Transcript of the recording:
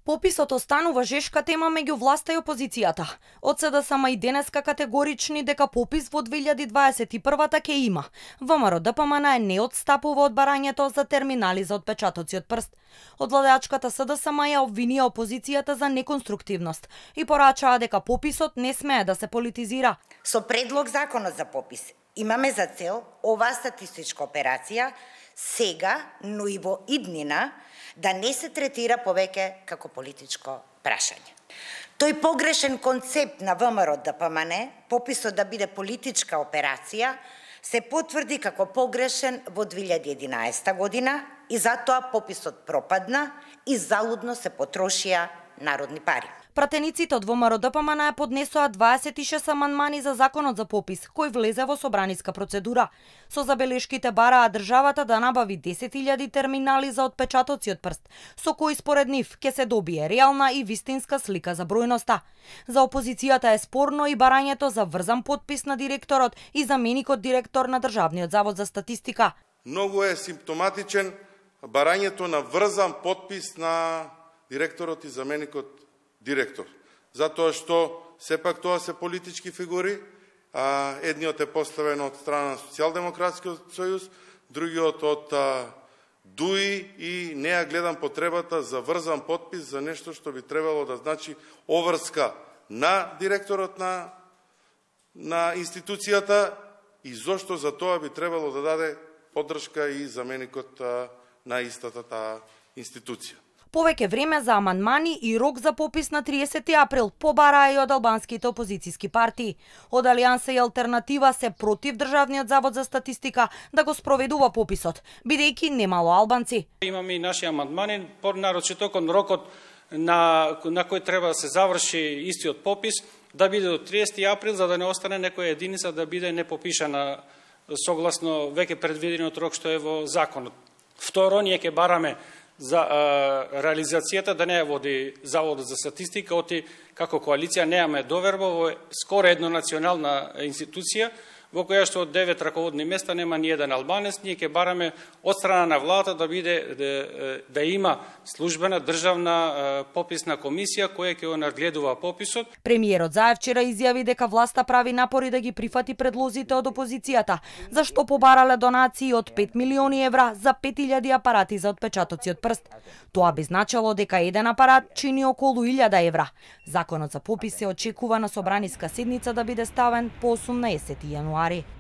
Пописот останува жешка тема меѓу власта и опозицијата. Од СДСМ и денеска категорични дека попис во 2021 ќе има. ВМРО ДПМН не одстапува од барањето за терминали за отпечатоци од прст. Од владеачката СДСМ ја обвинија опозицијата за неконструктивност и порачаа дека пописот не смее да се политизира. Со предлог законот за попис имаме за цел оваа статистичка операција сега, но и во иднина, да не се третира повеќе како политичко прашање. Тој погрешен концепт на ВМРО ДПМН, пописот да биде политичка операција, се потврди како погрешен во 2011 година и затоа пописот пропадна и залудно се потрошија народни пари. Пратениците од ВМРО ДПМН поднесоа 26 амандмани за законот за попис, кој влезе во собраниска процедура. Со забелешките бараа државата да набави 10.000 терминали за отпечатоци од прст, со кои според нив ќе се добие реална и вистинска слика за бројноста. За опозицијата е спорно и барањето за врзан потпис на директорот и заменикот директор на Државниот завод за статистика. Многу е симптоматичен барањето на врзан потпис на директорот и заменикот директор. Затоа што сепак тоа се политички фигури, едниот е поставен од страна на Социјалдемократскиот сојуз, другиот од ДУИ и не ја гледам потребата за врзан потпис за нешто што би требало да значи оврска на директорот на институцијата и зошто за тоа би требало да даде поддршка и заменикот на истата таа институција. Повеќе време за амандмани и рок за попис на 30 април побараа и од албанските опозицијски партии. Од Алијанса и Алтернатива се против Државниот завод за статистика да го спроведува пописот, бидејќи немало албанци. Имаме и наши амандмани, нарочито кон рокот на кој треба да се заврши истиот попис, да биде до 30 април, за да не остане некоја единица да биде непопишана согласно веќе предвидениот рок што е во законот. Второ, ние ќе бараме за реализацијата да не ја води Заводот за статистика, оти како коалиција немаме доверба во скоро една национална институција, во која што од 9 раководни места нема ни еден албанец. Ние ќе бараме од страна на владата да биде да има службена државна пописна комисија која ќе го надгледува пописот. Премиерот Заев вчера изјави дека власта прави напори да ги прифати предлозите од опозицијата, зашто побарале донации од 5 милиони евра за 5000 апарати за отпечатоци од прст. Тоа би значило дека еден апарат чини околу 1000 евра. Законот за попис се очекува на собраниска седница да биде ставен по 18 јануари.